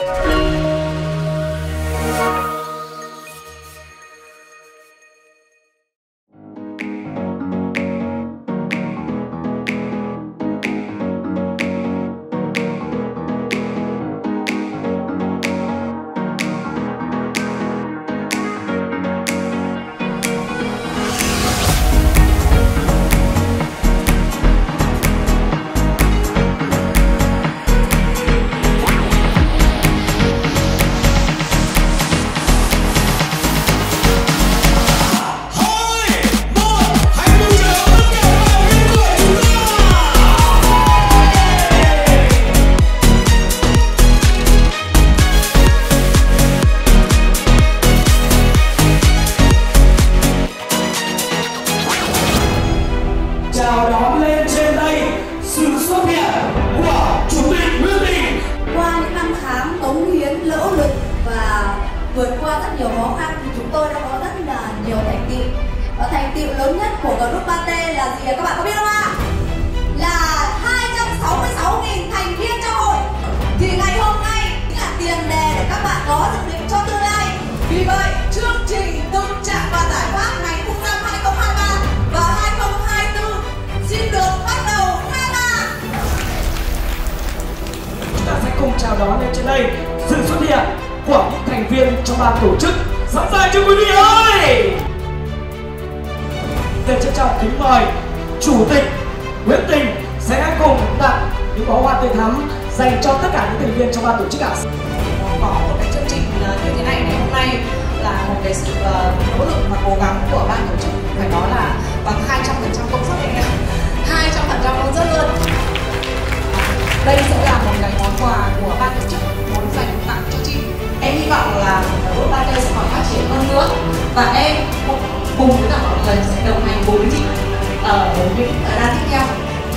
Chào đón lên trên đây sự xuất hiện của Chủ tịch Nguyễn Tình. Qua những năm tháng cống hiến, nỗ lực và vượt qua rất nhiều khó khăn thì chúng tôi đã có rất là nhiều thành tựu. Và thành tựu lớn nhất của group 3T là gì các bạn có biết không ạ? Là 266.000 thành viên trong hội. Thì ngày hôm nay là tiền đề để các bạn có dự định cho tương lai. Vì vậy, chương trình thực trạng và giải pháp ngành thu năm 2023 và 2024 xin được bắt đầu khai mạc. Chúng ta sẽ cùng chào đón lên trên đây sự xuất hiện của những thành viên trong ban tổ chức. Sẵn sàng chưa quý vị ơi? Để trân trọng kính mời Chủ tịch Nguyễn Tình sẽ cùng tặng những bó hoa tươi thắm dành cho tất cả những thành viên trong ban tổ chức ạ. Có một cái chương trình như thế này ngày hôm nay là một cái sự nỗ lực và cố gắng của ban tổ chức, phải nói là bằng 200% công suất đấy, 200% công suất luôn. Đây sẽ là một cái món quà của ban tổ chức muốn dành tặng cho chị. Em hy vọng là group 3T sẽ còn phát triển hơn nữa và em cùng với cả mọi người sẽ đồng hành cùng với chị ở những thời gian tiếp theo.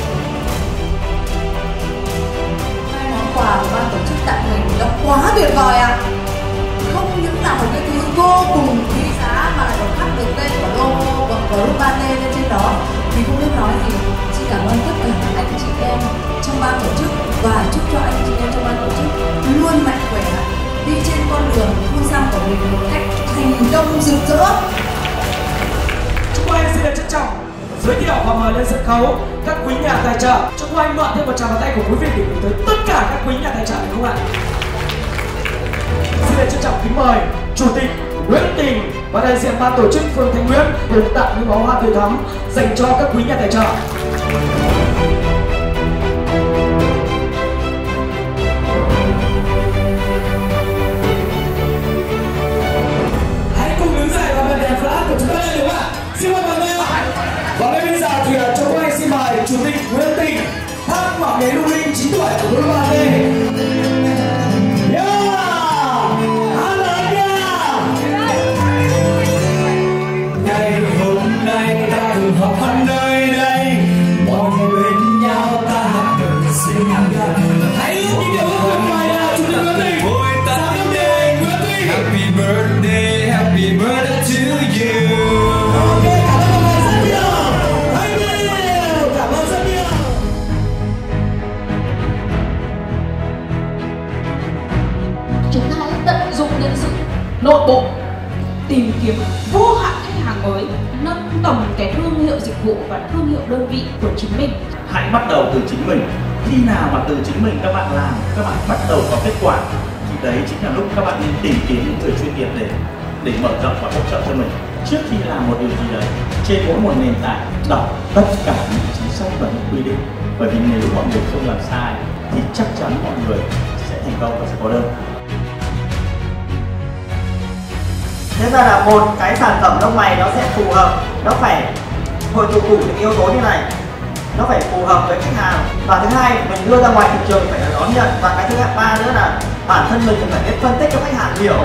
Hai món quà của ban tổ chức tặng mình nó quá tuyệt vời ạ. Không những là một cái thứ vô cùng quý giá mà lại còn khắc được tên của logo của group 3T lên trên đó. Mình không biết nói gì. Xin cảm ơn tất cả các anh chị em trong ban tổ chức và chúc cho anh chị em trong ban tổ chức luôn mạnh khỏe, đi trên con đường thu xăm của mình một cách thành công rực rỡ. Chúng tôi xin được trân trọng giới thiệu và mời lên sân khấu các quý nhà tài trợ. Chúng tôi mượn thêm một tràng pháo tay của quý vị để gửi tới tất cả các quý nhà tài trợ được không ạ? Xin được trân trọng kính mời Chủ tịch Nguyễn Tình và đại diện ban tổ chức phường Thanh Nguyễn cùng tặng những bó hoa tươi thắm dành cho các quý nhà tài trợ. Hãy cùng đứng dậy và bật đèn flash của chúng ta lên đúng không ạ? Xin mời mọi người. Và ngay bây giờ thì chúng tôi xin mời Chủ tịch Nguyễn Tình thắp ngọn nến lung linh 9 tuổi của group 3T. Ngày hôm nay ta được họp ở nơi đây, mọi người bên nhau ta hát được sinh gần. Hãy luôn những điều ước tuyệt vời nào Chủ tịch Nguyễn Tình. Chào mừng Nguyễn Tình. Happy birthday to you. Ok, cảm ơn mọi người rất nhiều. Cảm ơn rất nhiều. Chúng ta hãy tận dụng nhân sự nội bộ, tìm kiếm vô hạn khách hàng mới, nâng tầm cái thương hiệu dịch vụ và thương hiệu đơn vị của chính mình. Hãy bắt đầu từ chính mình. Khi nào mà từ chính mình các bạn làm, các bạn bắt đầu có kết quả thì đấy chính là lúc các bạn nên tìm kiếm những người chuyên nghiệp để mở rộng và hỗ trợ cho mình. Trước khi làm một điều gì đấy, trên mỗi một nền tảng đọc tất cả những chính sách và những quy định, bởi vì nếu mọi người không làm sai thì chắc chắn mọi người sẽ thành công và sẽ có đơn. Thế ra là một cái sản phẩm lông mày nó sẽ phù hợp, nó phải hội tụ đủ những yếu tố như này, nó phải phù hợp với khách hàng, và thứ hai mình đưa ra ngoài thị trường phải là đón nhận, và cái thứ ba nữa là bản thân mình phải biết phân tích cho khách hàng hiểu.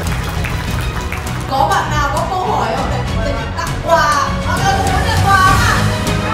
Có bạn nào có câu hỏi không để tặng quà? Mọi người cùng muốn nhận quà không ạ?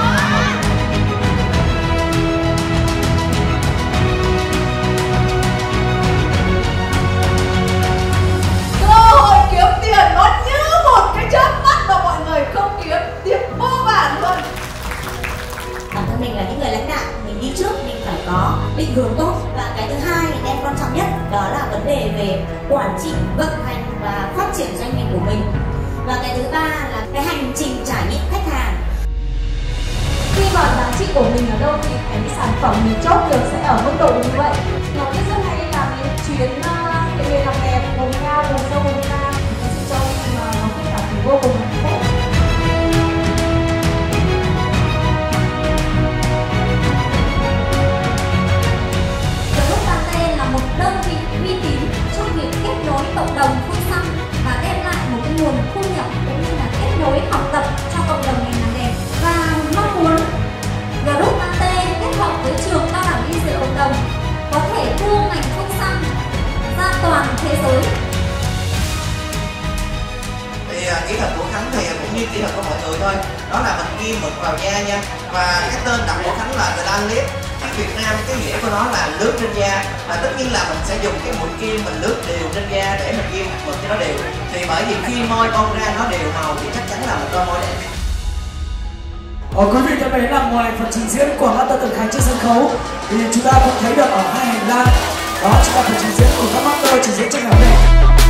Cơ hội kiếm tiền nó như một cái chớp mắt mà mọi người không kiếm tiền vô vàn luôn. Bản thân mình là những người lãnh đạo, mình đi trước mình phải có định hướng tốt, và cái thứ hai em quan trọng nhất đó là vấn đề về quản trị, vận hành và phát triển doanh nghiệp của mình. Và cái thứ ba là cái hành trình trải nghiệm khách hàng. Khi mà giá trị của mình ở đâu thì cái sản phẩm mình chốt được sẽ ở mức độ như vậy. Nó biết rất hay làm những chuyến cái nghề làm đẹp vùng cao, vùng sâu, vùng xa, cái sự cho đi mà nó sẽ cảm thấy vô cùng hạnh phúc. Group Pate là một đơn vị uy tín trong việc kết nối cộng đồng phương xăm và đem lại một cái nguồn thu nhập cũng như là kết nối học tập cho cộng đồng ngành làm đẹp. Và mong muốn Group Pate kết hợp với trường cao đẳng y dược cộng đồng có thể đưa ngành phương xăm ra toàn thế giới. Thì kỹ thuật của Khánh thì cũng như kỹ thuật của mọi người thôi, đó là mình ghi mực vào da nha. Và cái tên đặt của Khánh là Glam Lip. Ở Việt Nam cái nghĩa của nó là lướt trên da, và tất nhiên là mình sẽ dùng cái mũi kim mình lướt đều trên da để mình ghi mực cho nó đều. Thì bởi vì khi môi bong ra nó đều màu thì chắc chắn là một đôi môi đẹp. Quý vị thân mến, là ngoài phần trình diễn của Master Tường Khánh trên sân khấu thì chúng ta cũng thấy được ở hai hành lang đó chính là phần trình diễn của các master trình diễn trong ngày hôm nay.